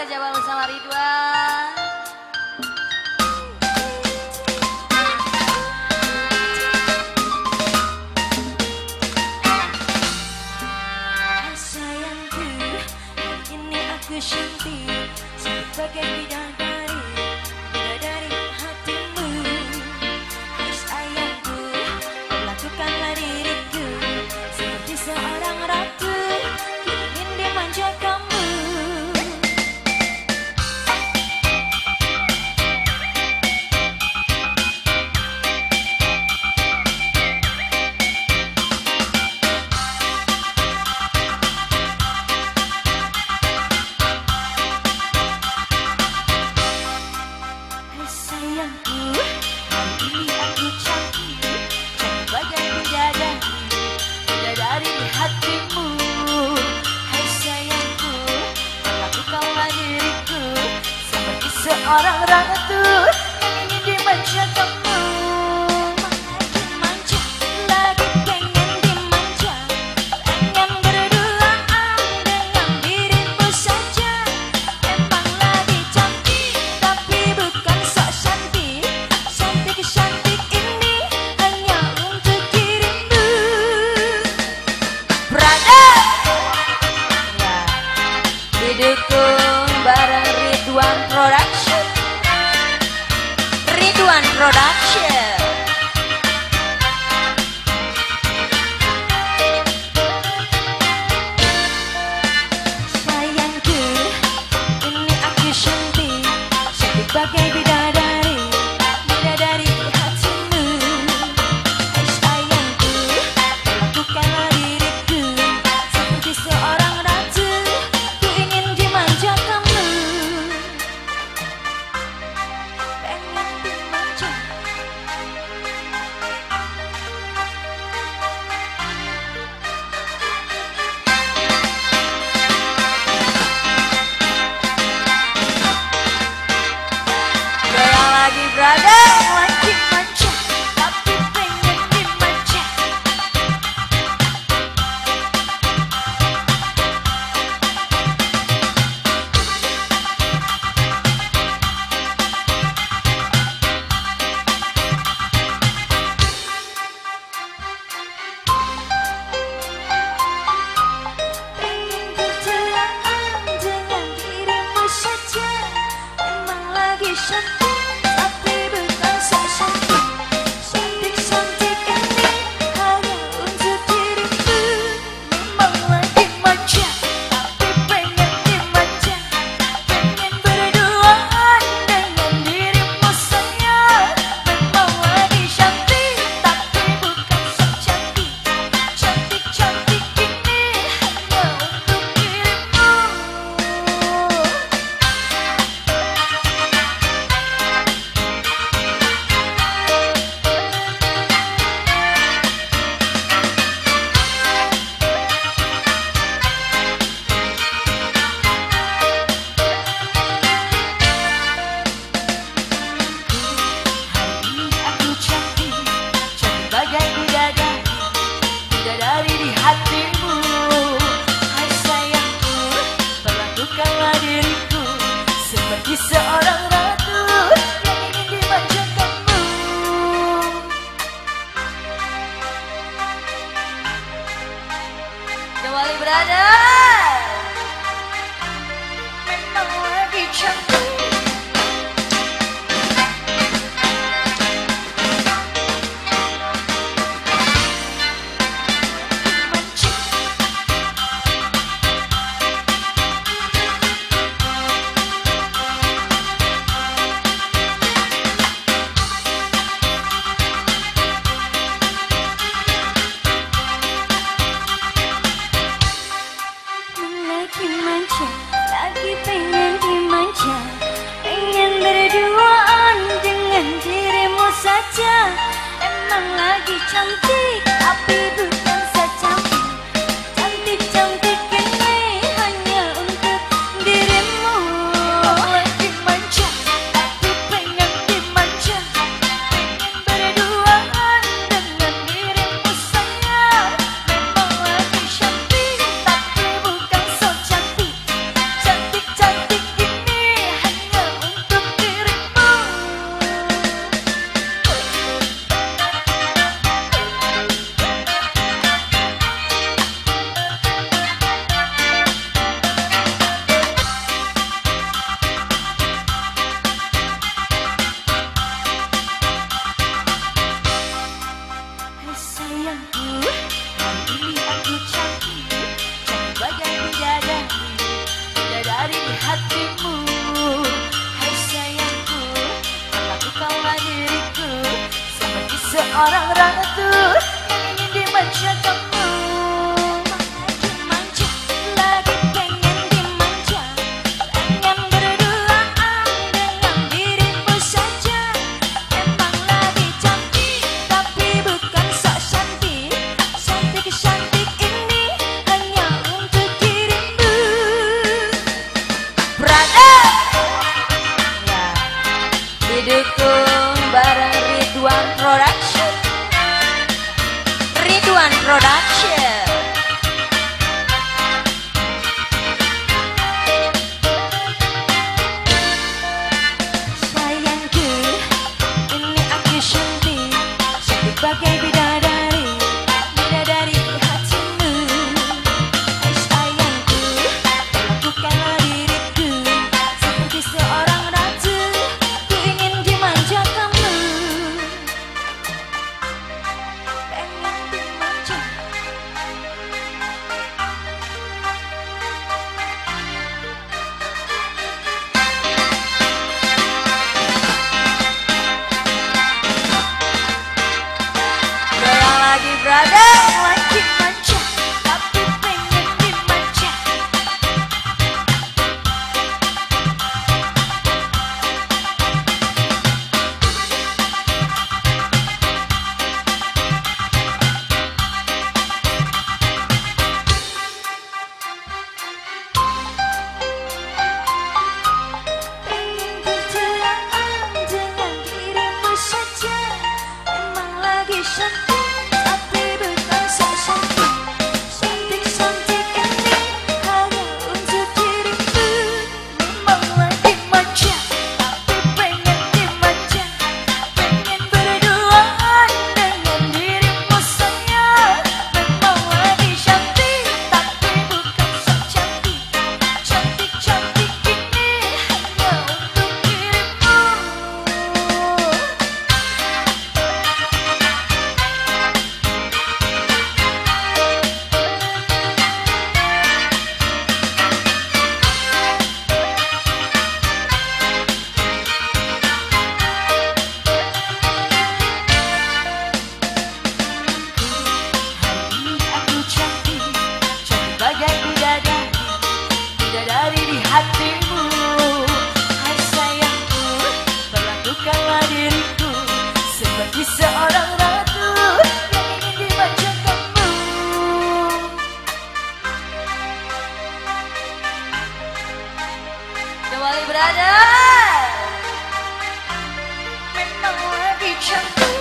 kerja bersama Ridwan. Sayangku, ini aku cantik sebagai bidadari, bidadari hatimu. Hai sayangku, lakukanlah diriku seperti seorang ratu, ingin dimanja kamu. Seorang ratu yang ingin dimanja kamu. Manja, lagi pengen dimanja, pengen berduaan dengan dirimu saja. Emang lagi cantik, tapi bukan sok cantik. Cantik-cantik ini hanya untuk dirimu. Brother, ya, didukung bareng Ridwan Production. Ridwan Production. Sayangku, ini aku cantik, cantik bagai bidadari, bidadari hatimu. Hai sayangku, lakukanlah diriku seperti seorang ratu, ku ingin dimanja kamu. Pengen dimanja. Goyang lagi, brother. Lagi manja, tapi pengen dimanja. Pengen berduaan dengan dirimu saja. Emang lagi cantik, tapi bukan sok cantik. Cantik-cantik ini hanya untuk dirimu. Memang lagi manja, tapi pengen dimanja. Pengen berduaan dengan dirimu sayang. Memang lagi cantik, tapi bukan sok cantik. Cantik-cantik ini hanya untuk dirimu. Aku cantik, cantik bagai bidadari, bidadari di hatimu. Hai sayangku, perlakukanlah diriku seperti seorang ratu yang ingin dimanja kamu. Kembali, brother. Memang lagi cantik. Lagi manja, lagi pengen dimanja, pengen berduaan dengan dirimu saja. Emang lagi cantik, tapi bukan secantik. Cantik-cantik ini hanya untuk dirimu. Lagi manja, tapi pengen dimanja, pengen berduaan dengan dirimu sayang. Memang lagi cantik, tapi bukan sok cantik. Cantik-cantik ini seorang ratu yang ingin dimanja kamu. Lagi manja, lagi pengen dimanja, pengen berduaan dengan dirimu saja. Emang lagi cantik, tapi bukan sok cantik. Cantik-cantik ini hanya untuk dirimu. Brother, ya, didukung bareng Ridwan Production. Ridwan Production. Sayangku, ini aku cantik, cantik bagai bidadari, bidadari hatimu. Hai sayangku, lakukanlah diriku seperti seorang ratu, ku ingin dimanja kamu. Pengen dimanja. Goyang lagi, brother. Lagi manja, tapi pengen dimanja. Pengen berduaan dengan dirimu saja. Emang lagi cantik, tapi bukan sok cantik. Cantik-cantik ini hanya untuk dirimu. Memang lagi manja, tapi pengen dimanja. Pengen berduaan dengan dirimu sayang. Memang lagi cantik, tapi bukan sok cantik. Cantik-cantik ini hanya untuk dirimu. Aku cantik, cantik bagai bidadari, bidadari di hatimu. Hai sayangku, perlakukanlah diriku seperti seorang ratu yang ingin dimanja kamu. Kembali, brother. Memang lagi cantik.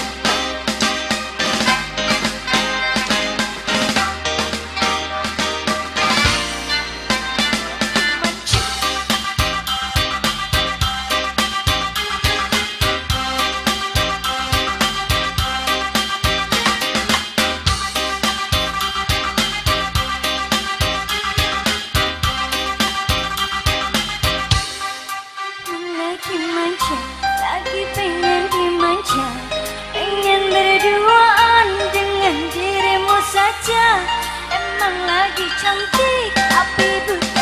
Manja. Lagi manja, lagi pengen dimanja, pengen berduaan dengan dirimu saja. Emang lagi cantik, tapi bukan